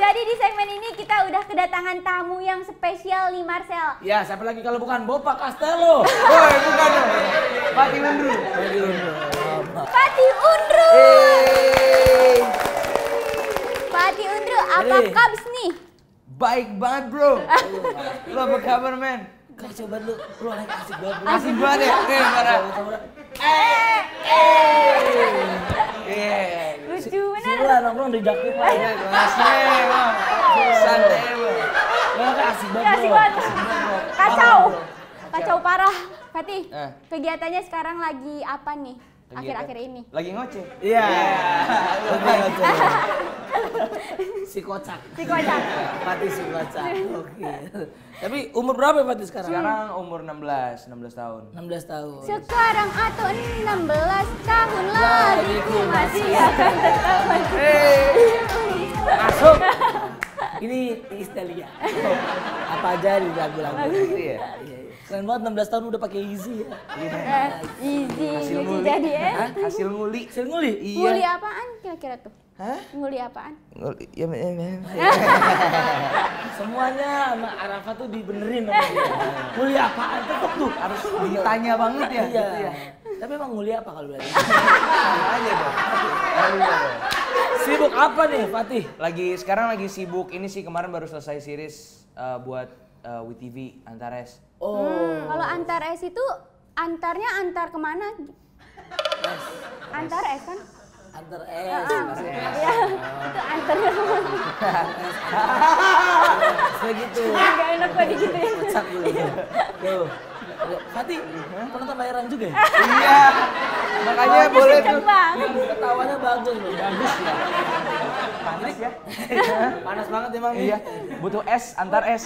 Jadi di segmen ini kita udah kedatangan tamu yang spesial nih Marcel. Ya, siapa lagi kalau bukan Bopak Castello. Woi, bukan dong. Fatih Undru. Fatih Undru. Fatih Undru, apa kabar nih? Baik banget bro. Lo apa kabar men? Kacau banget lu anak asik banget. Asik banget ya? Parah. Lucu bener. Sila nongkrong di jaktim lah. Kelasnya bang. Santai bang. Lo kan asik banget Asik bro. banget. Kacau. Kacau parah. Fatih, Eh. kegiatannya sekarang lagi apa nih? Akhir-akhir ini. Lagi ngoceh. Iya. Si kocak. Si kocak. Fatih si kocak. Oke. Tapi umur berapa ya Fatih sekarang? Sekarang umur 16 tahun. 16 tahun. Sekarang atau 16 tahun lagi ku masih akan tetap Masuk. Ini Istelia. Apa aja di lagu-lagu. Iya. Keren banget 16 tahun udah pakai Easy ya. Easy jadi ya. Hasil nguli. Hasil nguli? Nguli apaan kira-kira tuh? Hah? Nguli apaan? Nguli. Ya Semuanya sama Arafat tuh dibenerin sama dia. Nguli apaan tetep tuh harus ditanya banget ya. Iya. Gitu ya. Tapi emang nguli apa kalau berarti? Aja dong. Sibuk apa nih Fatih? Sekarang lagi sibuk ini sih, kemarin baru selesai series buat WeTV Antares. Oh. Kalau antar S itu antarnya antar kemana? Antar S kan? Antar Iya, S. itu antarnya kemana? Segitu. Gak enak gue gitu ya. Kocak dulu. Tuh. Fatih, penonton bayaran juga ya? Iya. Makanya Oh, boleh kenceng tuh. banget. Ketawanya bagus loh. Bagus ya. Panas ya. Panas banget emang nih. Iya. Butuh es, antar es.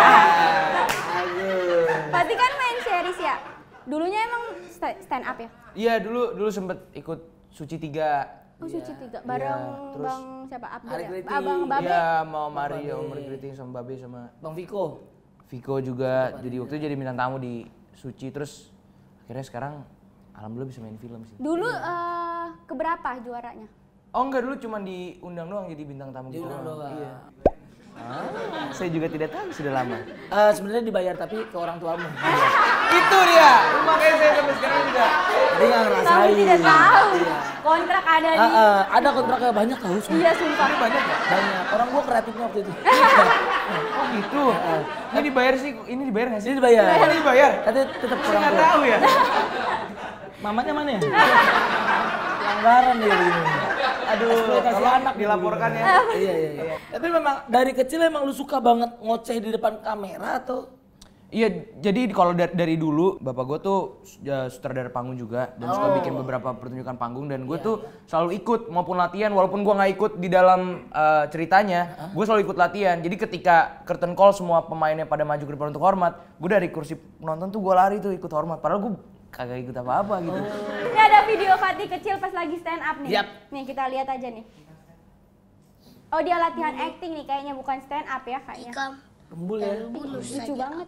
Fatih kan main series ya? Dulunya emang stand up ya? Iya, dulu sempet ikut Suci 3. Oh Suci 3, bareng terus Bang siapa Abdul Ari ya? Kriting. Abang Babe. Iya, mau Mario, Umar Kriting sama Babe sama Bang Viko. Viko juga. Jadi waktu itu jadi bintang tamu di Suci, terus akhirnya sekarang alhamdulillah bisa main film sih. Dulu keberapa juaranya? Oh enggak, dulu cuma diundang doang jadi bintang tamu gitu. Diundang doang. Iya. Saya juga tidak tahu, sudah lama. Sebenarnya dibayar tapi ke orang tuamu. Itu dia, makanya saya sampai sekarang juga. Jadi nggak ngerasain. Kamu tidak tahu. Iya. Kontrak ada nih. Ada kontraknya banyak tahu. Iya sumpah. Banyak ya? Banyak. Orang gua kreatifnya waktu itu. Oh gitu. Ini dibayar sih, ini dibayar nggak sih? Ini dibayar. Oh, ini dibayar? Tapi tetap Saya kurang nggak tua. tahu ya. Mamanya mana ya? Pelanggaran dia begini. Aduh, Eksploitasi tolong anak dilaporkan ya. Iya. Tapi memang dari kecil emang lu suka banget ngoceh di depan kamera atau? Iya, jadi kalau dari dulu bapak gue tuh sutradara panggung juga dan suka bikin beberapa pertunjukan panggung, dan gue tuh selalu ikut maupun latihan, walaupun gue nggak ikut di dalam ceritanya, gue selalu ikut latihan. Jadi ketika curtain call semua pemainnya pada maju ke depan untuk hormat, gue dari kursi penonton tuh gue lari tuh ikut hormat, padahal gue kagak ikut apa-apa gitu. Ini ada video Fatih kecil pas lagi stand up nih. Yap. Nih kita lihat aja nih. Oh dia latihan acting nih, kayaknya bukan stand up ya kayaknya. Jika Rembul ya. bunuh Lucu saja banget.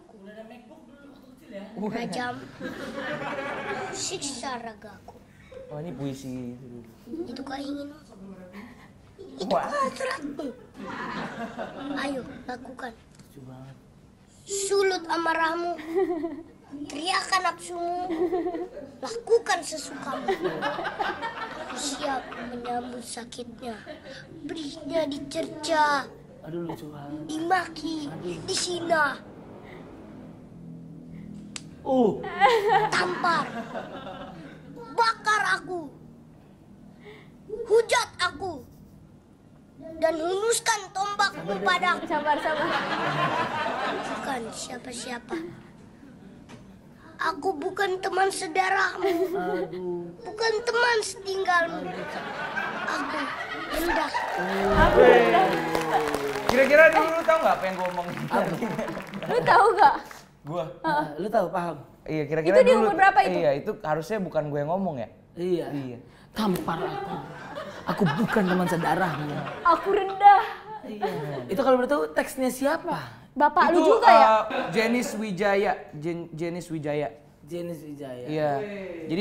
Rajam, siksa ragaku. Oh ini puisi. Itu keinginanmu. Itu Wah. hasratmu. Ayo, lakukan. Sulut amarahmu. Teriakan nafsumu. Lakukan sesukamu. Aku siap menyambut sakitnya. Berinya dicerca, Aduh lucu banget. dimaki, disina, tampar, bakar aku, hujat aku, dan hunuskan tombakmu padaku. Sabar. Bukan siapa-siapa. Aku bukan teman sedarahmu. Bukan teman setinggalmu. Aku rendah. Kira-kira dulu lu tau nggak apa yang gue omongin? Lu tahu gak? Gue. Lu tahu paham? Iya, kira-kira Itu di dulu. umur berapa itu? Iya, itu harusnya bukan gue yang ngomong ya. Iya. Iya. Tampar aku. Aku bukan teman sedarahmu. Aku rendah. Iya. Itu kalau boleh tahu teksnya siapa? Bapak Itu, lu juga ya? Jenis Wijaya. Jenis Wijaya. Jenis Wijaya. Iya. Jadi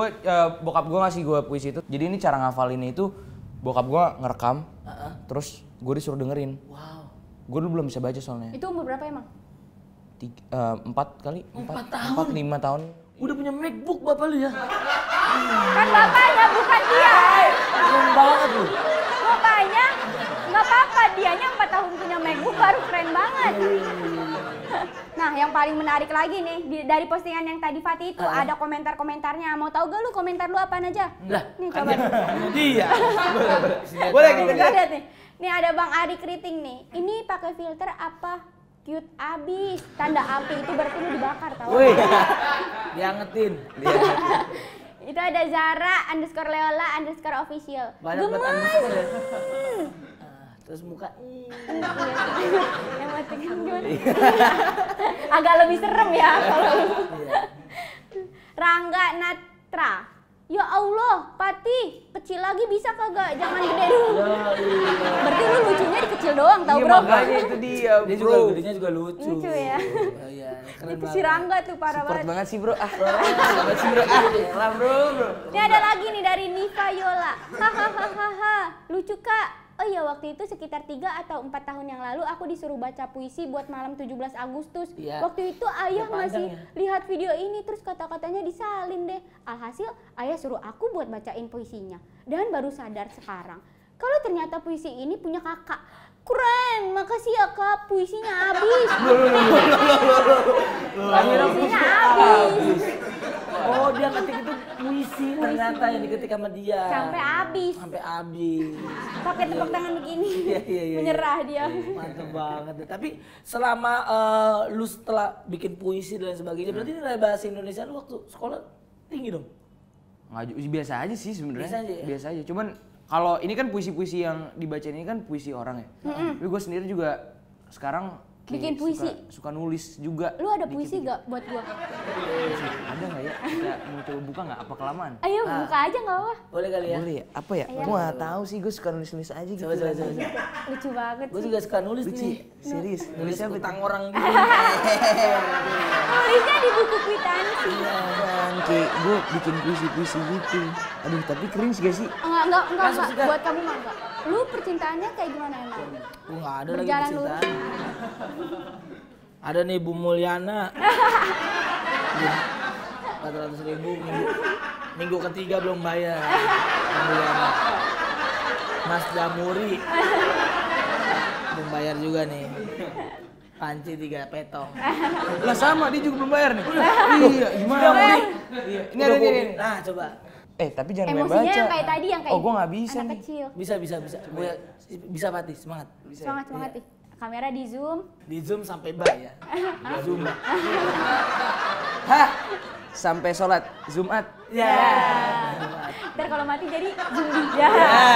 bokap gue ngasih gue puisi itu. Jadi ini cara ngafalinnya itu bokap gue ngerekam, terus Gue disuruh dengerin. Wow. Gue dulu belum bisa baca soalnya. Itu umur berapa emang? 4 kali? 4 tahun? 5 tahun. Udah punya MacBook bapak lu ya? Kan bapaknya bukan dia. Keren banget lu. Bapaknya nggak apa-apa, dianya 4 tahun punya MacBook baru keren banget. Nah, yang paling menarik lagi nih dari postingan yang tadi Fatih itu ada komentar-komentarnya. Mau tahu gak lu komentar lu apaan aja? Lah, Nih kan coba. dia. Boleh kita Kita lihat nih. Nih ada Bang Ari Kriting nih. Ini pakai filter apa? Cute abis. Tanda api itu berarti lu dibakar tau. Wih, diangetin. Itu ada Zara _Leola_official. Banyak banget Gemes. underscore ya. Terus muka. Yang mati kan gimana? Agak lebih serem ya kalau Rangga Natra. Ya Allah, Pati, kecil lagi bisa kagak? Jangan gede dulu. Berarti lu lucunya di kecil doang tau Iya bro? makanya itu dia Dia bro. juga gedenya juga lucu. Lucu ya. Oh, iya, keren Itu banget. si Rangga tuh parah Support banget. banget sih bro. Support sih bro. Lah bro. Ini ada lagi nih dari Niva Yola. Hahaha, lucu kak. Oh iya, waktu itu sekitar 3 atau 4 tahun yang lalu aku disuruh baca puisi buat malam 17 Agustus. Iya. Waktu itu ayah Udah panjang masih ya. lihat video ini terus kata-katanya disalin deh. Alhasil ayah suruh aku buat bacain puisinya. Dan baru sadar sekarang kalau ternyata puisi ini punya kakak. Keren, makasih ya kak, puisinya habis. Puisinya habis. Oh, dia ketik itu puisi ternyata yang diketik sama dia. Sampai habis. Sampai habis. Pakai tepuk tangan begini. Iya. Menyerah dia. Mantap banget. Tapi selama lu setelah bikin puisi dan sebagainya, berarti nilai bahasa Indonesia lu waktu sekolah tinggi dong? Nggak, biasa aja sih sebenarnya. Biasa aja ya? Biasa aja. Cuman kalau ini kan puisi-puisi yang dibacain ini kan puisi orang ya. Tapi gue sendiri juga sekarang kayak Bikin puisi? suka nulis juga. Lu ada dikit-dikit. puisi gak buat gua? Ada nggak ya? Kita mau coba buka nggak? Apa kelamaan? Ayo buka aja gak apa? Boleh kali ya? Boleh ya? Apa ya? Iya. Gue nggak tahu sih. Gue suka nulis-nulis aja gitu. Coba. Lucu banget Gue sih. juga suka nulis Lucu. nih. Serius. Nulis Nulisnya utang orang gitu. Nulisnya di buku kwitansi. kan kayak gue bikin puisi-puisi gitu. Aduh, tapi cringe gak sih? Enggak. Masuk sih, Kak. Buat kamu mah enggak. Lu percintaannya kayak gimana emang? Gue nggak ada lagi Berjalan percintaan. Ada nih Bu Mulyana. 400.000 minggu ketiga belum bayar. Bu Mulyana. Mas Jamuri belum bayar juga nih. Panci 3 petong. Lah sama, dia juga belum bayar nih. Iya, gimana? Iya, ini ada nih. Nah coba. Tapi jangan main Emosinya baca. yang kayak tadi yang kayak Oh, gue nggak bisa anak nih. kecil. Bisa. Bisa Pati, semangat. Semangat nih. Kamera di zoom. Di zoom sampai ya. Zoom. Hah? Sampai sholat Jumat. Ya. Ntar kalau mati jadi zombie. Ya.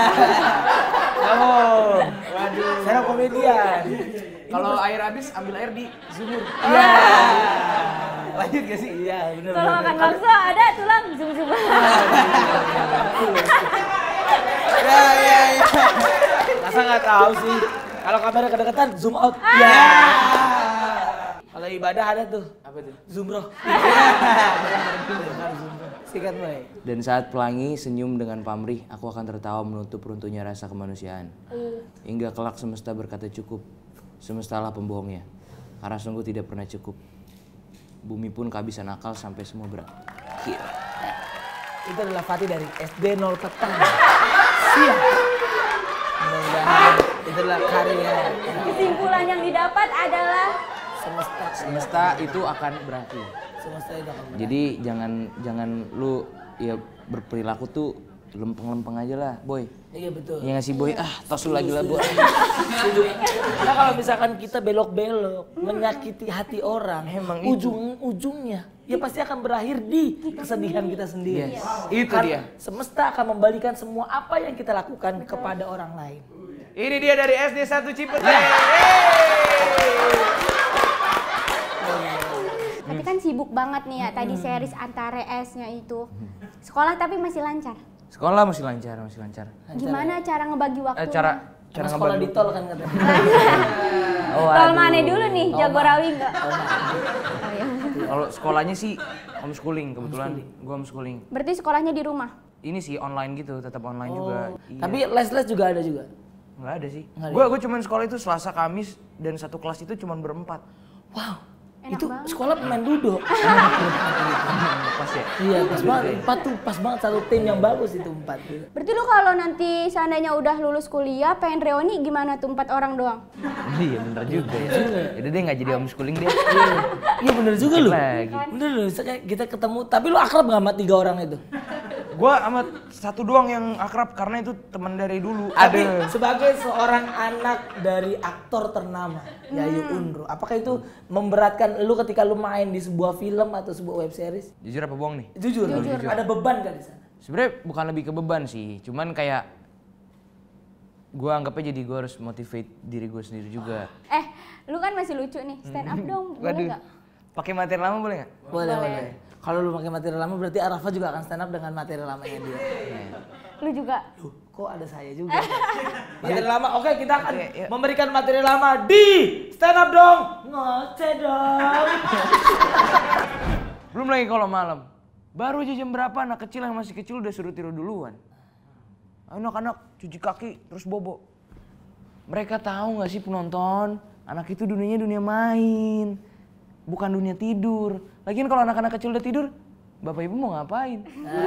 Oh. Waduh. Saya komedian. Kalau air habis, ambil air di sumur. Iya. Lanjut gak sih? Iya, benar. Kalau makan bakso ada tulang zoom. Ya. Masa nggak tahu sih? Kalau kamera kedekatan zoom out. Kalau ibadah ada tuh. Apa tuh? Zumroh. Sikat boy. Dan saat pelangi senyum dengan pamrih, aku akan tertawa menutup runtuhnya rasa kemanusiaan. Hingga kelak semesta berkata cukup. Semestalah pembohongnya. Karena sungguh tidak pernah cukup. Bumi pun kehabisan akal sampai semua berakhir. Itu adalah Fatih dari SD 0 petang. Siap. Mudah-mudahan itu adalah karya. Kesimpulan yang didapat adalah Semesta itu akan berakhir. Semesta itu akan berakhir. Jadi jangan lu ya berperilaku tuh lempeng-lempeng aja lah, boy. Iya betul. Ya nggak sih boy? Tos lu lagi lah boy. Nah kalau misalkan kita belok-belok menyakiti hati orang, Emang itu. ujung-ujungnya ya pasti akan berakhir di kesedihan kita sendiri. Yes, itu dia. Semesta akan membalikan semua apa yang kita lakukan kepada orang lain. Ini dia dari SD 1 Cipete. tapi kan sibuk banget nih ya tadi series Antara S-nya itu. Sekolah tapi masih lancar. Sekolah masih lancar. Gimana cara ngebagi waktu? Cara Karena sekolah di tol kan katanya. Tol mana dulu nih? Jagorawi enggak? Kalau sekolahnya sih homeschooling kebetulan. Gua homeschooling. Berarti sekolahnya di rumah. Ini sih online gitu, tetap online juga. Iya. Tapi les-les juga ada juga. Nggak ada sih. Nggak ada. Gue cuman sekolah itu Selasa, Kamis dan satu kelas itu cuman berempat. Wow. Enak Itu banget. sekolah pemain judo. Pas ya. Iya, pas banget. 4 tuh pas banget satu tim yang bagus itu 4. Berarti lu kalau nanti seandainya udah lulus kuliah pengen reuni gimana tuh 4 orang doang? Iya bener juga ya. Jadi dia nggak jadi homeschooling dia. Iya bener juga lu. Lagi. Bener loh, kayak kita ketemu. Tapi lu akrab gak sama 3 orang itu? Gua sama satu doang yang akrab karena itu teman dari dulu. Tapi sebagai seorang anak dari aktor ternama, Yayu Unru, apakah itu memberatkan lu ketika lu main di sebuah film atau sebuah web series? Jujur apa bohong nih? Jujur. Ada beban gak di sana? Sebenarnya bukan lebih ke beban sih, cuman kayak gua anggapnya jadi gua harus motivate diri gua sendiri juga. Lu kan masih lucu nih, stand up dong, boleh gak? Pakai materi lama boleh nggak? Boleh. Kalau lu pakai materi lama berarti Arafa juga akan stand up dengan materi lamanya dia. Lu juga? Loh, kok ada saya juga? Materi lama, oke kita akan memberikan materi lama di stand up dong. Ngoceh dong. Belum lagi kalau malam. Baru aja jam berapa anak kecil yang masih kecil udah suruh tidur duluan. Anak-anak cuci kaki terus bobo. Mereka tahu nggak sih penonton, anak itu dunianya dunia main, bukan dunia tidur. Lagian kalau anak-anak kecil udah tidur, bapak ibu mau ngapain?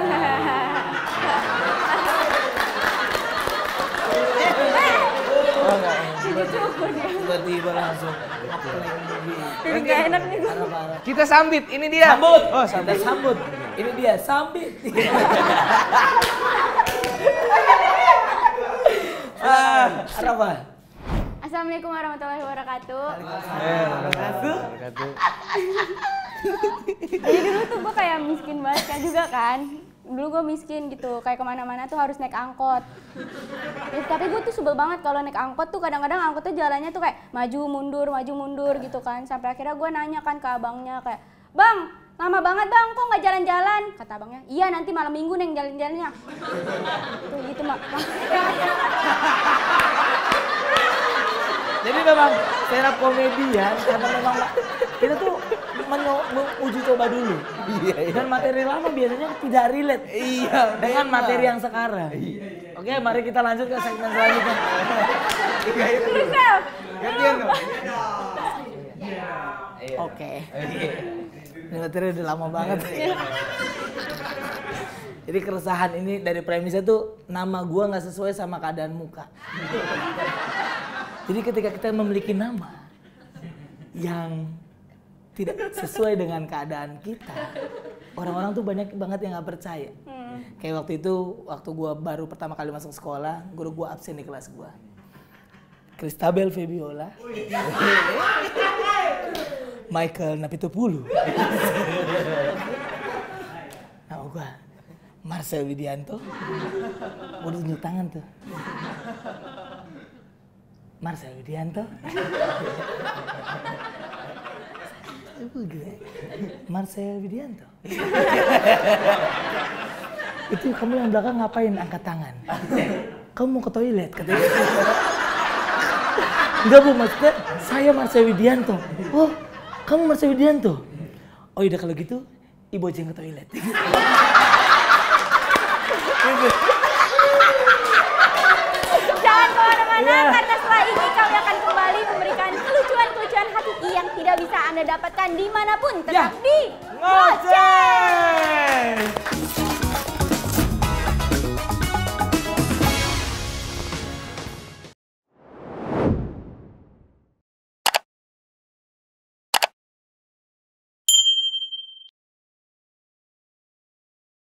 Tiba-tiba langsung. Jadi gak enak nih gue. Kita sambit, ini dia. Sambut. Oh, Kita sambut. Ini dia, sambit. Arafa. Assalamualaikum warahmatullahi wabarakatuh. Jadi dulu tuh gue kayak miskin banget kan juga kan. Dulu gue miskin gitu, kayak kemana-mana tuh harus naik angkot. Ya, tapi gue tuh sebel banget kalau naik angkot tuh kadang-kadang angkotnya jalannya tuh kayak maju mundur gitu kan. Sampai akhirnya gue nanya kan ke abangnya kayak, "Bang, lama banget bang, kok nggak jalan-jalan?" Kata abangnya, "Iya nanti malam minggu neng jalan-jalannya." Tuh gitu mak. Jadi memang stand up komedian karena memang kita tuh uji coba dulu. Dan materi lama biasanya tidak relate dengan materi yang sekarang. Oke, mari kita lanjut ke segmen selanjutnya. Gantian dong. Oke. Ini materi udah lama banget. Jadi keresahan ini dari premisnya tuh nama gua nggak sesuai sama keadaan muka. Jadi ketika kita memiliki nama yang tidak sesuai dengan keadaan kita, orang-orang tuh banyak banget yang nggak percaya. Kayak waktu itu, waktu gua baru pertama kali masuk sekolah, guru gua absen di kelas gua. Christabel Febiola, Michael Napitupulu, nama gua Marcel Widianto, gua tunjuk tangan tuh. Marcel Widianto. Marcel Widianto. Itu kamu yang belakang ngapain angkat tangan? Kamu mau ke toilet katanya. Enggak bu, maksudnya saya Marcel Widianto. Oh, kamu Marcel Widianto? Oh iya kalau gitu, ibu aja yang ke toilet. Jangan kemana-mana karena setelah ini kami akan kembali memberikan kelucuan-kelucuan hakiki yang tidak bisa Anda dapatkan dimanapun, tetap di Ngoceh!